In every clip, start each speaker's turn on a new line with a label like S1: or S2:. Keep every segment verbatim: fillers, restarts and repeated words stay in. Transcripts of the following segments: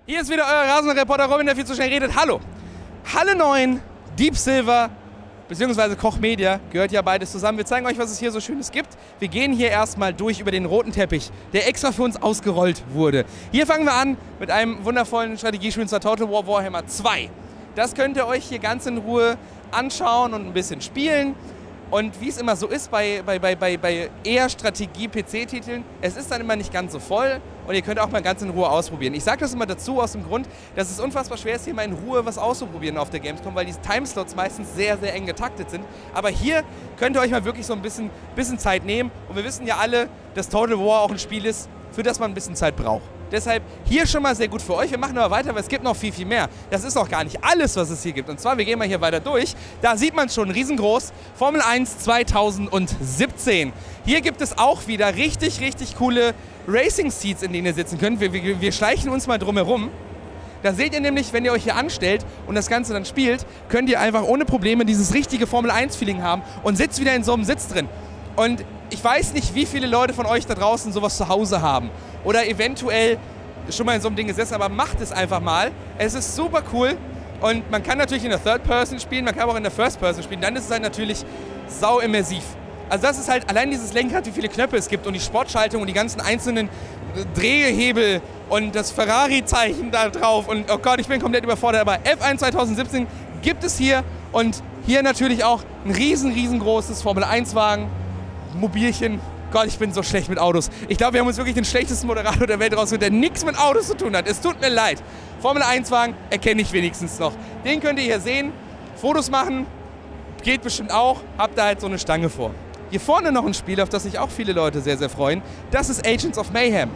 S1: Hier ist wieder euer Rasenreporter Robin, der viel zu schnell redet. Hallo! Halle neun, Deep Silver bzw. Koch Media, gehört ja beides zusammen. Wir zeigen euch, was es hier so Schönes gibt. Wir gehen hier erstmal durch über den roten Teppich, der extra für uns ausgerollt wurde. Hier fangen wir an mit einem wundervollen Strategiespiel, zwar Total War Warhammer zwei. Das könnt ihr euch hier ganz in Ruhe anschauen und ein bisschen spielen. Und wie es immer so ist bei, bei, bei, bei, bei eher Strategie-P C-Titeln, es ist dann immer nicht ganz so voll und ihr könnt auch mal ganz in Ruhe ausprobieren. Ich sage das immer dazu aus dem Grund, dass es unfassbar schwer ist, hier mal in Ruhe was auszuprobieren auf der Gamescom, weil diese Timeslots meistens sehr, sehr eng getaktet sind. Aber hier könnt ihr euch mal wirklich so ein bisschen, bisschen Zeit nehmen. Und wir wissen ja alle, dass Total War auch ein Spiel ist, für das man ein bisschen Zeit braucht. Deshalb hier schon mal sehr gut für euch. Wir machen aber weiter, weil es gibt noch viel, viel mehr. Das ist auch gar nicht alles, was es hier gibt. Und zwar, wir gehen mal hier weiter durch. Da sieht man schon riesengroß, Formel eins zweitausendsiebzehn. Hier gibt es auch wieder richtig, richtig coole Racing-Seats, in denen ihr sitzen könnt. Wir, wir, wir schleichen uns mal drumherum. Da seht ihr nämlich, wenn ihr euch hier anstellt und das Ganze dann spielt, könnt ihr einfach ohne Probleme dieses richtige Formel eins Feeling haben und sitzt wieder in so einem Sitz drin. Und ich weiß nicht, wie viele Leute von euch da draußen sowas zu Hause haben oder eventuell schon mal in so einem Ding gesessen, aber macht es einfach mal. Es ist super cool und man kann natürlich in der Third Person spielen, man kann auch in der First Person spielen, dann ist es halt natürlich sau immersiv. Also das ist halt allein dieses Lenkrad, wie viele Knöpfe es gibt und die Sportschaltung und die ganzen einzelnen Drehhebel und das Ferrari-Zeichen da drauf und oh Gott, ich bin komplett überfordert, aber F eins zweitausendsiebzehn gibt es hier und hier natürlich auch ein riesen, riesengroßes Formel eins Wagen, Mobilchen. Gott, ich bin so schlecht mit Autos. Ich glaube, wir haben uns wirklich den schlechtesten Moderator der Welt rausgeholt, der nichts mit Autos zu tun hat. Es tut mir leid. Formel eins Wagen erkenne ich wenigstens noch. Den könnt ihr hier sehen. Fotos machen geht bestimmt auch. Habt da halt so eine Stange vor. Hier vorne noch ein Spiel, auf das sich auch viele Leute sehr, sehr freuen. Das ist Agents of Mayhem.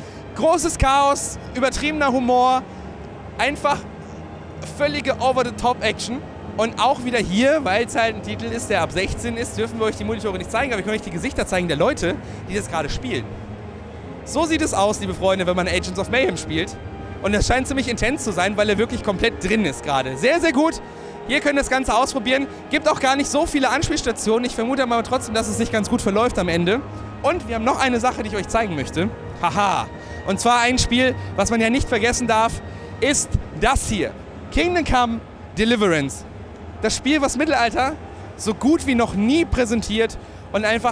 S1: Großes Chaos, übertriebener Humor, einfach völlige Over-the-Top-Action. Und auch wieder hier, weil es halt ein Titel ist, der ab sechzehn ist, dürfen wir euch die Monitore nicht zeigen, aber ich kann euch die Gesichter zeigen der Leute, die das gerade spielen. So sieht es aus, liebe Freunde, wenn man Agents of Mayhem spielt. Und das scheint ziemlich intens zu sein, weil er wirklich komplett drin ist gerade. Sehr, sehr gut. Hier könnt ihr das Ganze ausprobieren. Gibt auch gar nicht so viele Anspielstationen. Ich vermute aber trotzdem, dass es sich ganz gut verläuft am Ende. Und wir haben noch eine Sache, die ich euch zeigen möchte. Haha. Und zwar ein Spiel, was man ja nicht vergessen darf, ist das hier. Kingdom Come Deliverance. Das Spiel, was Mittelalter so gut wie noch nie präsentiert und einfach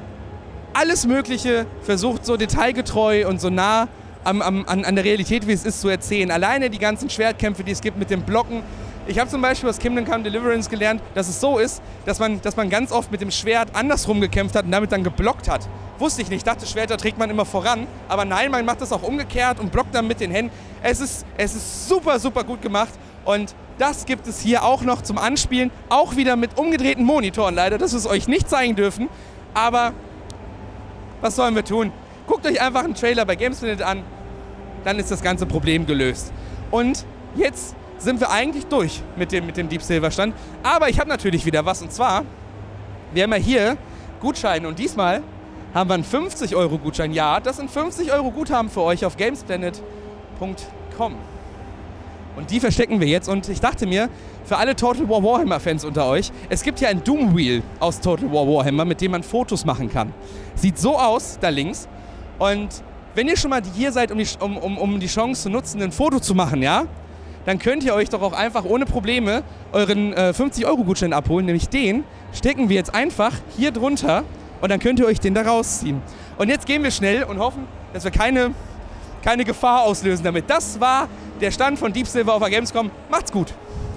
S1: alles Mögliche versucht, so detailgetreu und so nah am, am, an, an der Realität, wie es ist, zu erzählen. Alleine die ganzen Schwertkämpfe, die es gibt mit den Blocken. Ich habe zum Beispiel aus Kingdom Come Deliverance gelernt, dass es so ist, dass man, dass man ganz oft mit dem Schwert andersrum gekämpft hat und damit dann geblockt hat. Wusste ich nicht. Ich dachte, Schwerter trägt man immer voran. Aber nein, man macht das auch umgekehrt und blockt dann mit den Händen. Es ist, es ist super, super gut gemacht. Und das gibt es hier auch noch zum Anspielen. Auch wieder mit umgedrehten Monitoren leider, dass wir es euch nicht zeigen dürfen. Aber was sollen wir tun? Guckt euch einfach einen Trailer bei Gamesplanet an. Dann ist das ganze Problem gelöst. Und jetzt sind wir eigentlich durch mit dem, mit dem Deep Silver Stand. Aber ich habe natürlich wieder was. Und zwar, wir haben ja hier Gutscheine. Und diesmal haben wir einen fünfzig Euro Gutschein. Ja, das sind fünfzig Euro Guthaben für euch auf gamesplanet punkt com. Und die verstecken wir jetzt. Und ich dachte mir, für alle Total War Warhammer Fans unter euch, es gibt hier ein Doom Wheel aus Total War Warhammer, mit dem man Fotos machen kann. Sieht so aus, da links. Und wenn ihr schon mal hier seid, um die, um, um, um die Chance zu nutzen, ein Foto zu machen, ja, dann könnt ihr euch doch auch einfach ohne Probleme euren äh, fünfzig Euro Gutschein abholen. Nämlich den stecken wir jetzt einfach hier drunter und dann könnt ihr euch den da rausziehen. Und jetzt gehen wir schnell und hoffen, dass wir keine, keine Gefahr auslösen damit. Das war der Stand von Deep Silver auf der Gamescom. Macht's gut!